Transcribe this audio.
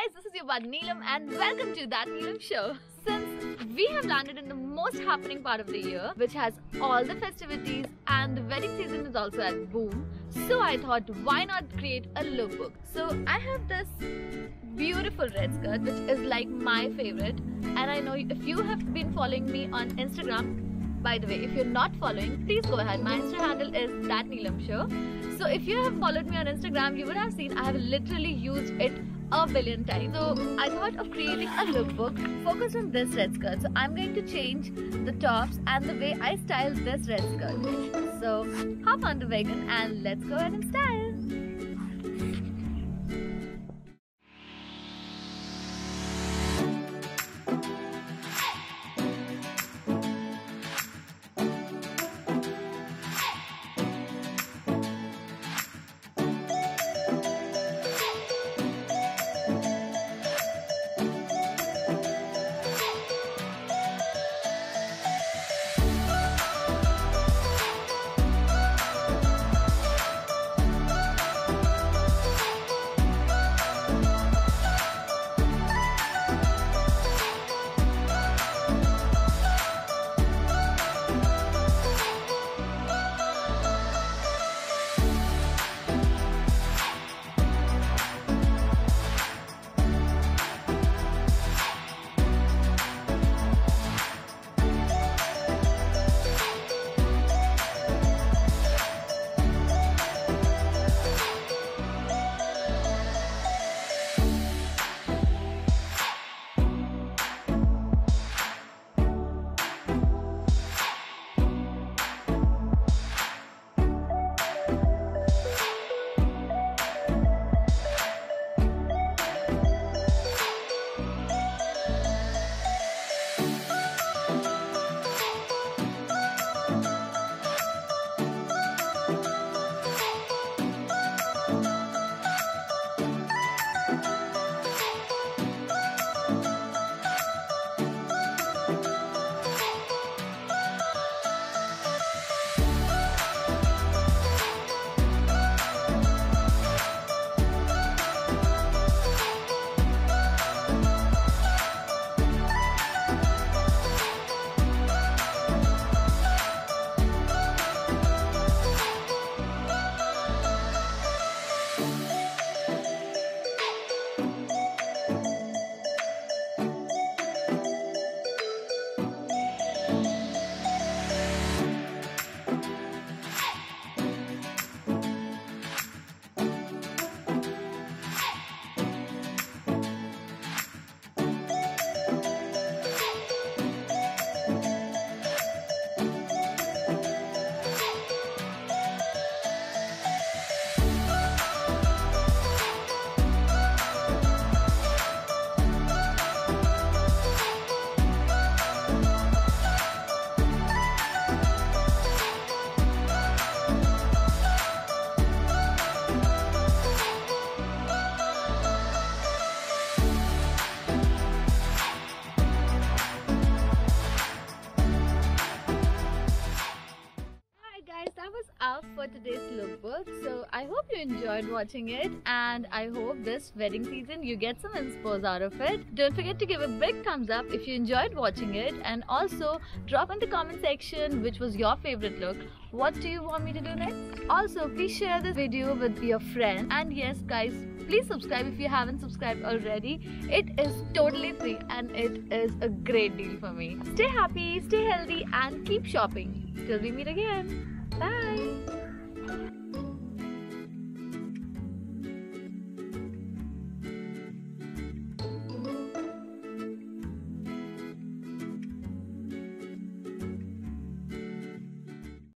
guys, this is your bud Neelam and welcome to That Neelam Show. Since we have landed in the most happening part of the year, which has all the festivities and the wedding season is also at boom, so I thought why not create a lookbook. So I have this beautiful red skirt which is like my favorite, and I know if you have been following me on Instagram, by the way, if you're not following, please go ahead. My Insta handle is ThatNeelamShow. So if you have followed me on Instagram, you would have seen I have literally used it a billion times. So I thought of creating a lookbook focused on this red skirt. So I'm going to change the tops and the way I style this red skirt. So hop on the wagon and let's go ahead and style. That was out for today's lookbook. So I hope you enjoyed watching it, and I hope this wedding season you get some inspos out of it. Don't forget to give a big thumbs up if you enjoyed watching it, and also drop in the comment section which was your favorite look. What do you want me to do next? Also, please share this video with your friends, and yes guys, please subscribe if you haven't subscribed already. It is totally free and it is a great deal for me. Stay happy, stay healthy and keep shopping. Till we meet again. Bye.